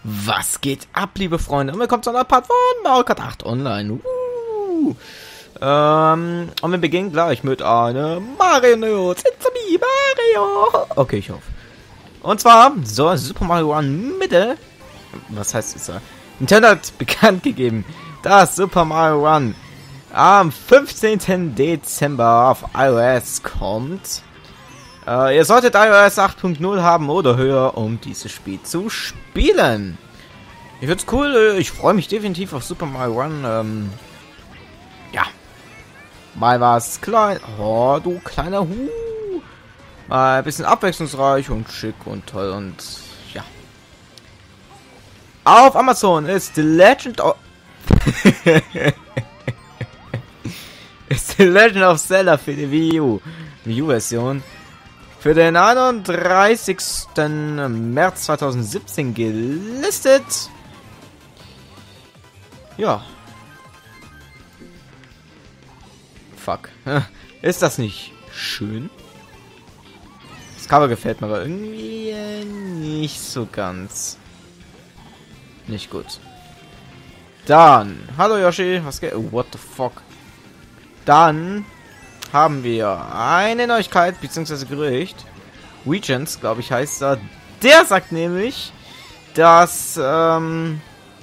Was geht ab, liebe Freunde? Und willkommen zu einer Part von Mario Kart 8 Online. Und wir beginnen gleich mit einem Mario News. It's me, Mario. Okay, ich hoffe. Und zwar soll Super Mario Run Mitte... Was heißt das? Nintendo hat bekannt gegeben, dass Super Mario Run am 15. Dezember auf iOS kommt. Ihr solltet iOS 8.0 haben oder höher, um dieses Spiel zu spielen. Ich find's cool, ich freue mich definitiv auf Super Mario Run. Ja. Mal was klein. Oh, du kleiner Mal ein bisschen abwechslungsreich und schick und toll und ja. Auf Amazon ist The Legend of... ist The Legend of Zelda für die Wii U-Version für den 31. März 2017 gelistet. Ja. Fuck. Ist das nicht schön? Das Cover gefällt mir aber irgendwie nicht so ganz. Nicht gut. Dann. Hallo Yoshi. Was geht? Oh, what the fuck? Dann haben wir eine Neuigkeit, beziehungsweise Gerücht. Regents, glaube ich, heißt er. Der sagt nämlich, dass, genau,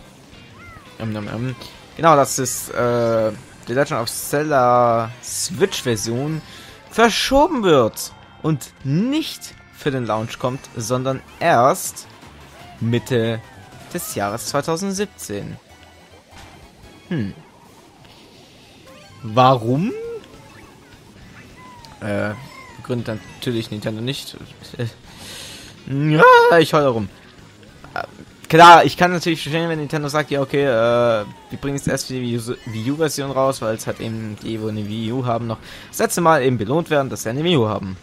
dass es, die Legend of Zelda Switch-Version verschoben wird und nicht für den Launch kommt, sondern erst Mitte des Jahres 2017. Warum? Gründet natürlich Nintendo nicht. Ja, ich heule rum. Klar, ich kann natürlich verstehen, wenn Nintendo sagt, ja okay, wir bringen jetzt erst die Wii U-Version raus, weil es halt eben die, wo eine Wii U haben, noch das letzte Mal eben belohnt werden, dass sie eine Wii U haben.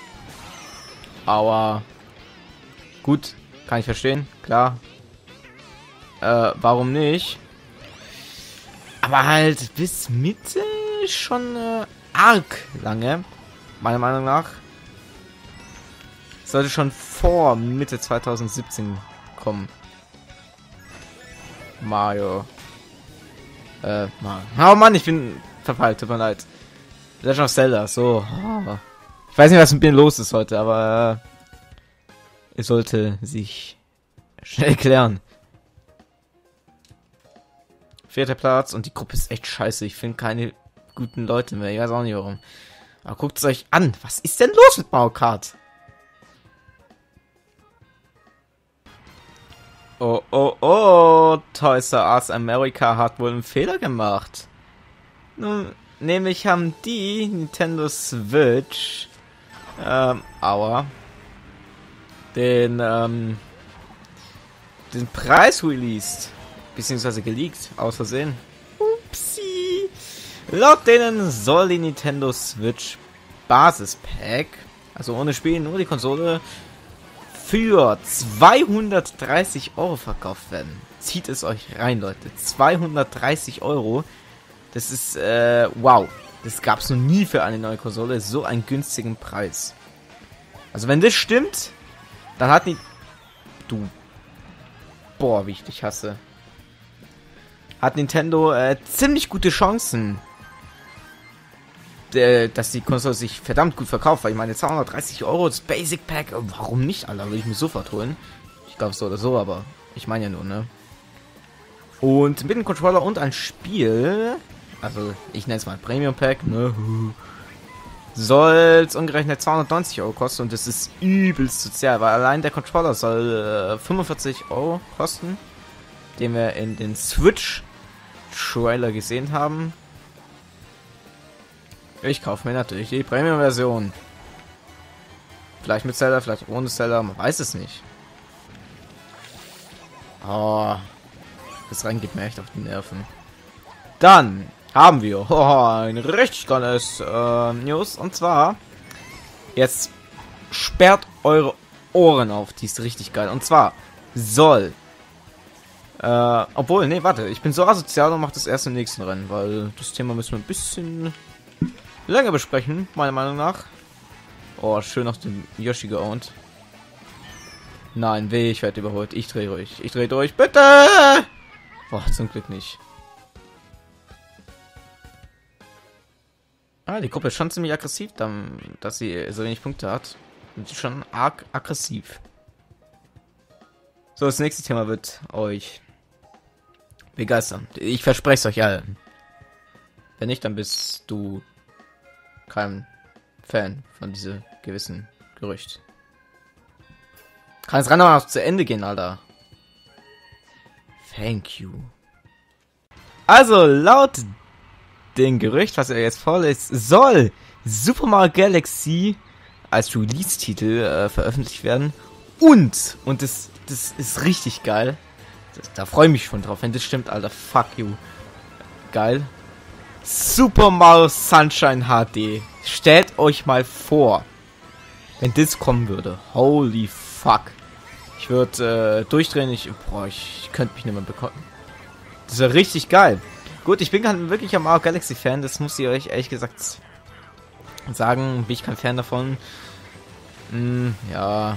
Aber gut, kann ich verstehen, klar. Warum nicht? Aber halt bis Mitte schon arg lange. Meiner Meinung nach sollte schon vor Mitte 2017 kommen. Mario. Oh Mann, ich bin verpeilt, tut mir leid. Legend of Zelda, so. Oh. Ich weiß nicht, was mit mir los ist heute, aber es sollte sich schnell klären. 4. Platz und die Gruppe ist echt scheiße. Ich finde keine guten Leute mehr. Ich weiß auch nicht warum. Aber guckt es euch an. Was ist denn los mit Mario Kart? Oh, oh, oh. Toys R Us America hat wohl einen Fehler gemacht. Nun, nämlich haben die Nintendo Switch den Preis released. Beziehungsweise geleakt, aus Versehen. Upsi. Laut denen soll die Nintendo Switch Basispack, also ohne Spiel, nur die Konsole, für 230 € verkauft werden. Zieht es euch rein, Leute. 230 €. Das ist, wow. Das gab es noch nie für eine neue Konsole. So einen günstigen Preis. Also wenn das stimmt, dann hat die... Du. Boah, wie ich dich hasse. Hat Nintendo ziemlich gute Chancen, dass die Konsole sich verdammt gut verkauft, weil ich meine 230 € das Basic Pack, warum nicht, Alter, würde ich mir sofort holen. Ich glaube so oder so, aber ich meine ja nur, ne? Und mit dem Controller und ein Spiel, also ich nenne es mal Premium Pack, ne? Soll es umgerechnet 290 € kosten und das ist übelst sozial, weil allein der Controller soll 45 € kosten, den wir in den Switch Trailer gesehen haben. Ich kaufe mir natürlich die Premium-Version. Vielleicht mit Zelda, vielleicht ohne Zelda, man weiß es nicht. Oh, das Rennen geht mir echt auf die Nerven. Dann haben wir ein richtig geiles News. Und zwar, jetzt sperrt eure Ohren auf, die ist richtig geil. Und zwar soll... obwohl, nee, warte, ich bin so asozial und mache das erst im nächsten Rennen, weil das Thema müssen wir ein bisschen länger besprechen, meiner Meinung nach. Oh, schön auf dem Yoshi geowned. Nein, weh, ich werde überholt. Ich drehe durch. Ich drehe durch. Bitte! Boah, zum Glück nicht. Ah, die Gruppe ist schon ziemlich aggressiv, dass sie so wenig Punkte hat. Und sie ist schon arg aggressiv. So, das nächste Thema wird euch begeistern. Ich verspreche es euch allen. Wenn nicht, dann bist du kein Fan von diesem gewissen Gerücht. Kann das Rennen noch zu Ende gehen, Alter. Thank you. Also, laut dem Gerücht, was er jetzt vorliest, soll Super Mario Galaxy als Release-Titel veröffentlicht werden. Und das ist richtig geil. Da freue ich mich schon drauf, wenn das stimmt, Alter. Fuck you. Geil. Super Mario Sunshine HD. Stellt euch mal vor, wenn das kommen würde. Holy fuck. Ich würde durchdrehen. Ich könnte mich nicht mehr bekommen. Das wäre richtig geil. Gut, ich bin kein wirklicher Mario Galaxy Fan. Das muss ich euch ehrlich gesagt sagen. Bin ich kein Fan davon. Ja.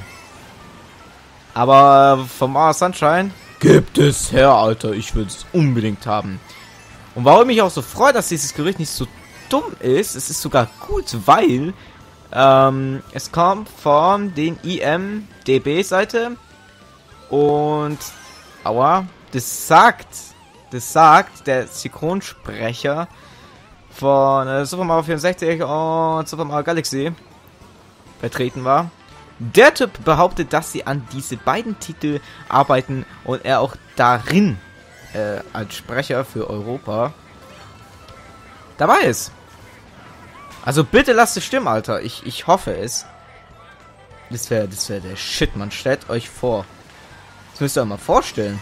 Aber vom Mario Sunshine gibt es her, Alter. Ich würde es unbedingt haben. Und warum mich auch so freut, dass dieses Gerücht nicht so dumm ist, es ist sogar gut, weil es kommt von den IMDb-Seite und das sagt der Synchronsprecher von Super Mario 64 und Super Mario Galaxy vertreten war. Der Typ behauptet, dass sie an diese beiden Titel arbeiten und er auch darin als Sprecher für Europa dabei ist. Also bitte lasst es stimmen, Alter. Ich hoffe es. Das wäre der Shit, man. Stellt euch vor. Das müsst ihr euch mal vorstellen.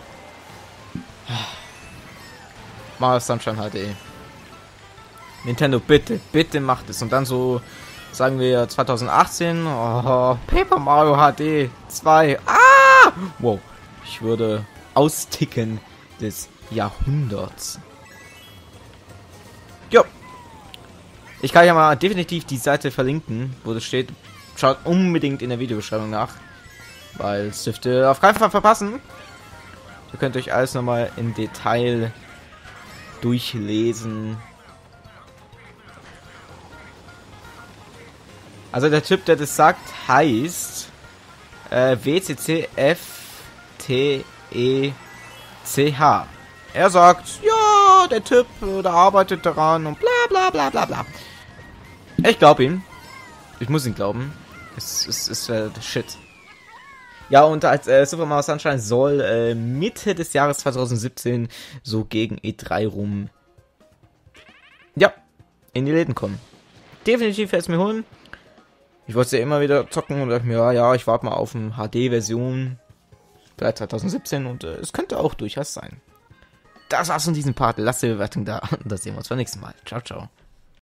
Mario Sunshine HD. Nintendo, bitte macht es. Und dann so, sagen wir 2018. Oh, Paper Mario HD 2. Ah! Wow. Ich würde austicken des Jahrhunderts. Jo. Ich kann ja mal definitiv die Seite verlinken, wo das steht. Schaut unbedingt in der Videobeschreibung nach. Weil es dürfte auf keinen Fall verpassen. Ihr könnt euch alles nochmal im Detail durchlesen. Also der Typ, der das sagt, heißt WCCFTECH. Er sagt, ja, der Typ, der arbeitet daran und bla bla bla bla bla. Ich glaube ihm. Ich muss ihn glauben. Es ist shit. Ja, und als Super Mario Sunshine soll Mitte des Jahres 2017 so gegen E3 rum ja, in die Läden kommen. Definitiv werde ich es mir holen. Ich wollte es ja immer wieder zocken und dachte mir, ja, ich warte mal auf eine HD-Version. Vielleicht 2017 und es könnte auch durchaus sein. Das war's von diesem Part. Lasst die Bewertung da. Und das sehen wir uns beim nächsten Mal. Ciao, ciao.